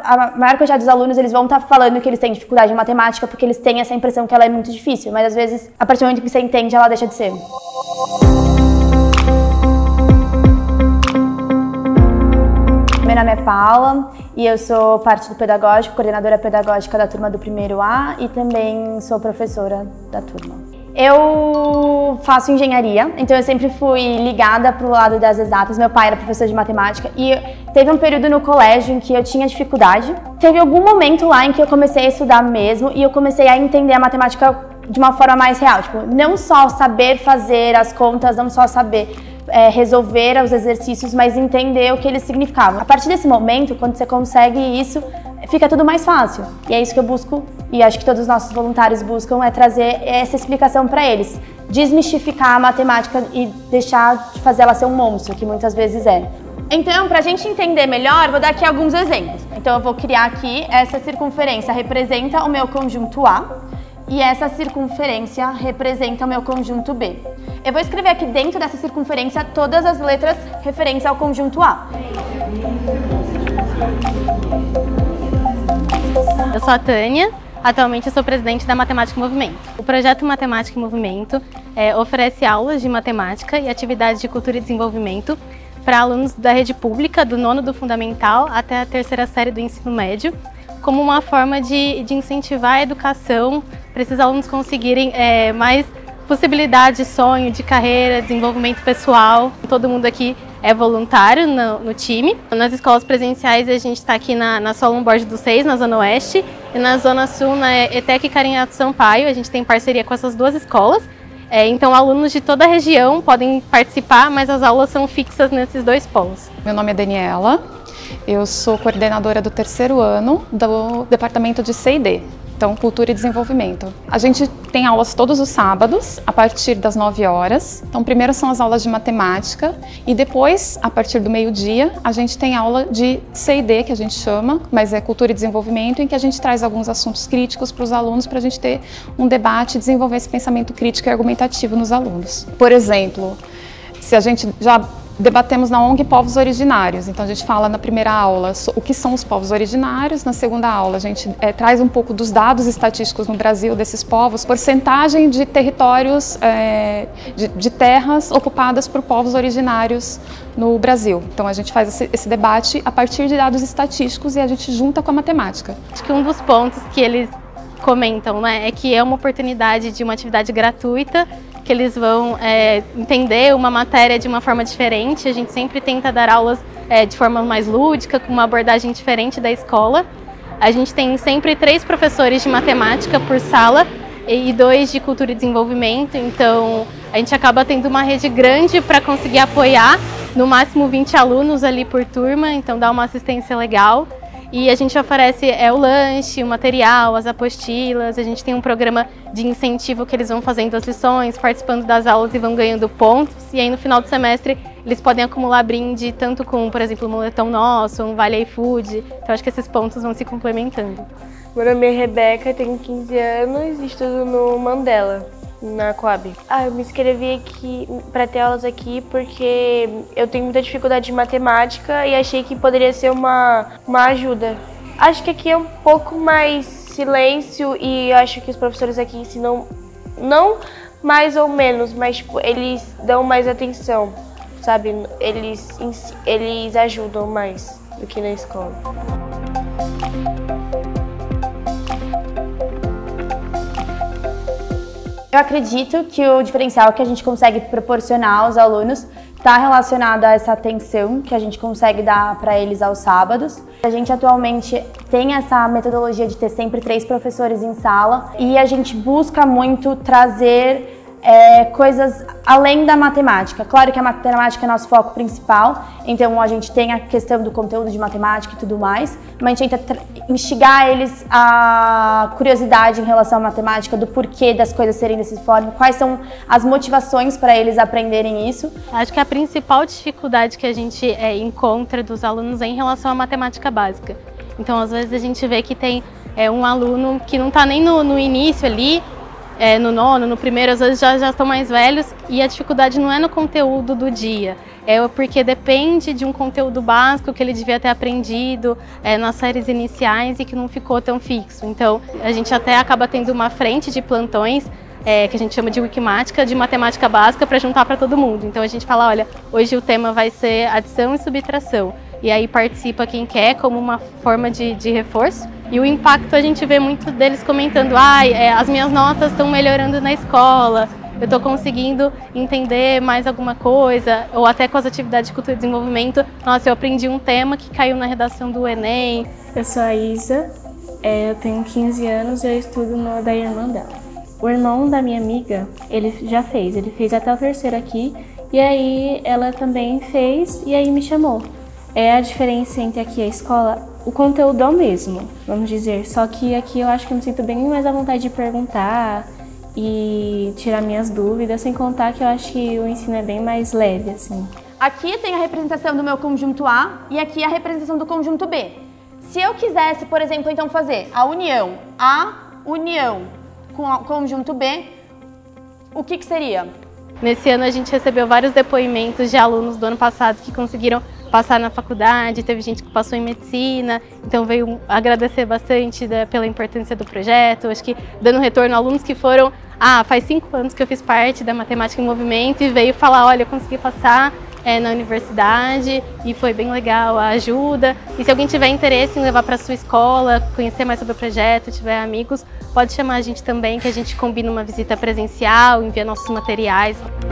a maior quantidade dos alunos, eles vão estar falando que eles têm dificuldade em matemática porque eles têm essa impressão que ela é muito difícil, mas às vezes, a partir do momento que você entende, ela deixa de ser. Meu nome é Paula e eu sou parte do pedagógico, coordenadora pedagógica da turma do primeiro A e também sou professora da turma. Eu faço engenharia, então eu sempre fui ligada para o lado das exatas. Meu pai era professor de matemática e teve um período no colégio em que eu tinha dificuldade. Teve algum momento lá em que eu comecei a estudar mesmo e eu comecei a entender a matemática de uma forma mais real. Tipo, não só saber fazer as contas, não só saber resolver os exercícios, mas entender o que eles significavam. A partir desse momento, quando você consegue isso, fica tudo mais fácil. E é isso que eu busco, e acho que todos os nossos voluntários buscam, é trazer essa explicação para eles. Desmistificar a matemática e deixar de fazer ela ser um monstro, que muitas vezes é. Então, para a gente entender melhor, vou dar aqui alguns exemplos. Então, eu vou criar aqui, essa circunferência representa o meu conjunto A, e essa circunferência representa o meu conjunto B. Eu vou escrever aqui dentro dessa circunferência todas as letras referentes ao conjunto A. Eu sou a Tânia, atualmente eu sou presidente da Matemática em Movimento. O projeto Matemática em Movimento oferece aulas de matemática e atividades de cultura e desenvolvimento para alunos da rede pública, do nono do fundamental até a terceira série do ensino médio, como uma forma de incentivar a educação para esses alunos conseguirem mais possibilidades de sonho, de carreira, desenvolvimento pessoal. Todo mundo aqui é voluntário no time. Nas escolas presenciais a gente está aqui na Solon Borges do 6, na Zona Oeste, e na Zona Sul, na ETEC Carinhato Sampaio. A gente tem parceria com essas duas escolas. Então alunos de toda a região podem participar, mas as aulas são fixas nesses dois polos. Meu nome é Daniela, eu sou coordenadora do terceiro ano do departamento de C&D. Então, Cultura e Desenvolvimento. A gente tem aulas todos os sábados, a partir das 9 horas. Então, primeiro são as aulas de matemática e depois, a partir do meio-dia, a gente tem aula de C&D, que a gente chama, mas é Cultura e Desenvolvimento, em que a gente traz alguns assuntos críticos para os alunos para a gente ter um debate e desenvolver esse pensamento crítico e argumentativo nos alunos. Por exemplo, se a gente já debatemos na ONG povos originários, então a gente fala na primeira aula o que são os povos originários, na segunda aula a gente traz um pouco dos dados estatísticos no Brasil desses povos, porcentagem de territórios, de terras ocupadas por povos originários no Brasil. Então a gente faz esse debate a partir de dados estatísticos e a gente junta com a matemática. Acho que um dos pontos que eles comentam, né, é que é uma oportunidade de uma atividade gratuita, que eles vão entender uma matéria de uma forma diferente. A gente sempre tenta dar aulas de forma mais lúdica, com uma abordagem diferente da escola. A gente tem sempre 3 professores de matemática por sala e 2 de cultura e desenvolvimento, então a gente acaba tendo uma rede grande para conseguir apoiar, no máximo 20 alunos ali por turma, então dá uma assistência legal. E a gente oferece o lanche, o material, as apostilas, a gente tem um programa de incentivo que eles vão fazendo as lições, participando das aulas e vão ganhando pontos. E aí no final do semestre eles podem acumular brinde tanto com, por exemplo, um moletom nosso, um vale iFood. Então acho que esses pontos vão se complementando. Meu nome é Rebeca, tenho 15 anos e estudo no Mandela, na Coab. Eu me inscrevi aqui para ter aulas aqui porque eu tenho muita dificuldade de matemática e achei que poderia ser uma ajuda. Acho que aqui é um pouco mais silêncio e eu acho que os professores aqui ensinam, não mais ou menos, mas tipo, eles dão mais atenção, sabe? Eles ajudam mais do que na escola. Eu acredito que o diferencial que a gente consegue proporcionar aos alunos está relacionado a essa atenção que a gente consegue dar para eles aos sábados. A gente atualmente tem essa metodologia de ter sempre 3 professores em sala e a gente busca muito trazer coisas além da matemática. Claro que a matemática é nosso foco principal, então a gente tem a questão do conteúdo de matemática e tudo mais, mas a gente tenta instigar eles a curiosidade em relação à matemática, do porquê das coisas serem dessa forma, quais são as motivações para eles aprenderem isso. Acho que a principal dificuldade que a gente encontra dos alunos é em relação à matemática básica. Então, às vezes a gente vê que tem um aluno que não está nem no início ali, no nono, no primeiro, às vezes já estão mais velhos e a dificuldade não é no conteúdo do dia, é porque depende de um conteúdo básico que ele devia ter aprendido nas séries iniciais e que não ficou tão fixo. Então, a gente até acaba tendo uma frente de plantões que a gente chama de wikimática, de matemática básica para juntar para todo mundo. Então, a gente fala, olha, hoje o tema vai ser adição e subtração. E aí participa quem quer como uma forma de reforço. E o impacto a gente vê muito deles comentando, as minhas notas estão melhorando na escola, eu estou conseguindo entender mais alguma coisa, ou até com as atividades de cultura e desenvolvimento, nossa, eu aprendi um tema que caiu na redação do Enem. Eu sou a Isa, eu tenho 15 anos e eu estudo no da irmã dela. O irmão da minha amiga, ele fez até o terceiro aqui, e aí ela também fez e aí me chamou. A diferença entre aqui e a escola, o conteúdo é o mesmo, vamos dizer, só que aqui eu acho que eu me sinto bem mais à vontade de perguntar e tirar minhas dúvidas, sem contar que eu acho que o ensino é bem mais leve, assim. Aqui tem a representação do meu conjunto A e aqui a representação do conjunto B. Se eu quisesse, por exemplo, então fazer a união com o conjunto B, o que seria? Nesse ano a gente recebeu vários depoimentos de alunos do ano passado que conseguiram passar na faculdade, teve gente que passou em medicina, então veio agradecer bastante pela importância do projeto, acho que dando retorno a alunos que foram, faz 5 anos que eu fiz parte da Matemática em Movimento e veio falar, olha, eu consegui passar na universidade e foi bem legal a ajuda. E se alguém tiver interesse em levar para sua escola, conhecer mais sobre o projeto, tiver amigos, pode chamar a gente também, que a gente combina uma visita presencial, envia nossos materiais.